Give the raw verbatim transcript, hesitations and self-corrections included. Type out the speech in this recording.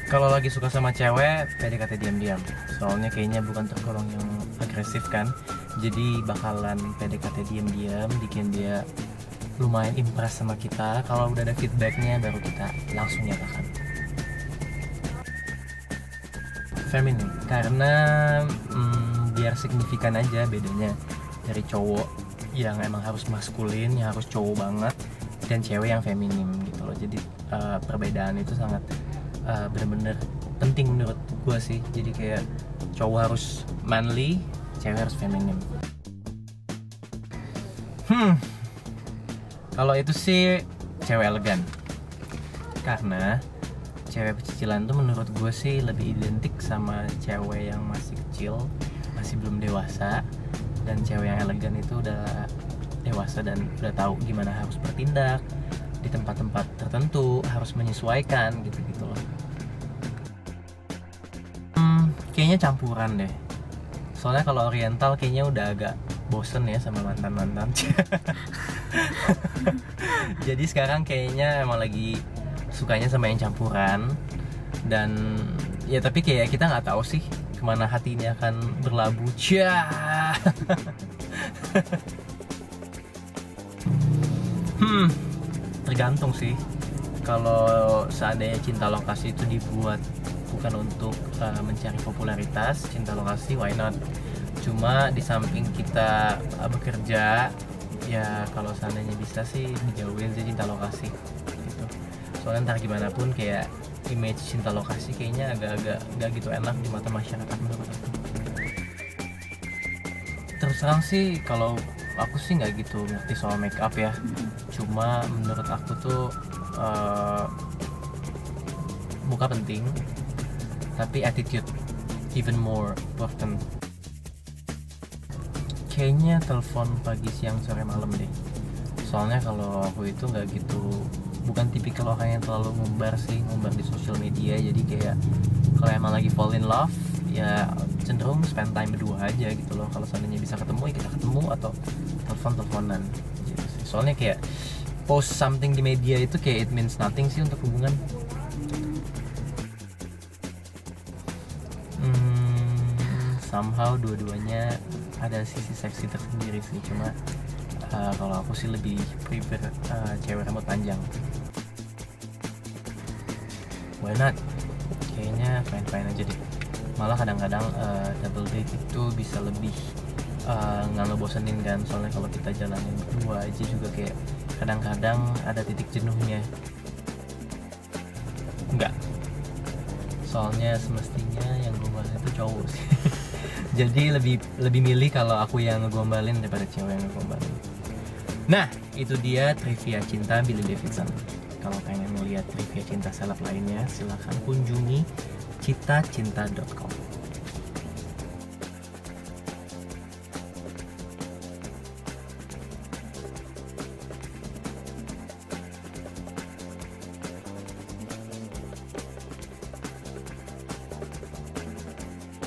Kalau lagi suka sama cewek, P D K T diam-diam. Soalnya kayaknya bukan tergolong yang agresif kan. Jadi bakalan P D K T diam-diam, bikin dia lumayan impress sama kita. Kalau udah ada feedbacknya, baru kita langsung nyatakan. Feminin, karena hmm, biar signifikan aja bedanya dari cowok yang emang harus maskulin, yang harus cowok banget, dan cewek yang feminim gitu loh. Jadi uh, perbedaan itu sangat uh, bener-bener penting menurut gue sih. Jadi kayak cowok harus manly, cewek harus feminim. Hmm, kalau itu sih cewek elegan, karena cewek pecicilan tuh menurut gue sih lebih identik sama cewek yang masih kecil, masih belum dewasa. Dan cewek yang elegan itu udah dewasa dan udah tahu gimana harus bertindak di tempat-tempat tertentu, harus menyesuaikan gitu-gitu loh. Hmm, kayaknya campuran deh. Soalnya kalau oriental kayaknya udah agak bosen ya sama mantan-mantan. Jadi sekarang kayaknya emang lagi sukanya sama yang campuran. Dan ya tapi kayak kita nggak tahu sih kemana hati ini akan berlabuh. Cah. Hmm, tergantung sih. Kalau seandainya cinta lokasi itu dibuat bukan untuk uh, mencari popularitas, cinta lokasi why not? Cuma di samping kita uh, bekerja, ya kalau seandainya bisa sih dijauhin sih cinta lokasi gitu. Soalnya ntar gimana pun kayak image cinta lokasi kayaknya agak-agak nggak gitu enak di mata masyarakat menurut aku. Terus terang sih kalau aku sih nggak gitu ngerti soal make up ya. Cuma menurut aku tuh uh, muka penting, tapi attitude even more important. Kayaknya telepon pagi, siang, sore, malam deh. Soalnya kalau aku itu nggak gitu, bukan tipikal orang yang terlalu ngumbar sih, ngumbar di sosial media. Jadi kayak kalau emang lagi fall in love, ya cenderung spend time berdua aja gitu loh. Kalau seandainya bisa ketemu, ya kita ketemu, atau telepon-teleponan gitu sih. Soalnya kayak post something di media itu kayak it means nothing sih untuk hubungan. Hmm, somehow dua-duanya ada sisi seksi tersendiri sih. Cuma uh, kalau aku sih lebih prefer uh, cewek rambut panjang. Why not? Kayaknya fine-fine aja deh. Malah kadang-kadang uh, double date itu bisa lebih uh, nggak ngebosenin kan. Soalnya kalau kita jalanin berdua aja juga kayak kadang-kadang ada titik jenuhnya. Enggak. Soalnya semestinya yang gombal itu cowok sih. Jadi lebih lebih milih kalau aku yang ngegombalin daripada cewek yang ngegombalin. Nah, itu dia trivia cinta Billy Davidson. Kalau pengen melihat trivia cinta seleb lainnya, silahkan kunjungi cita cinta dot com.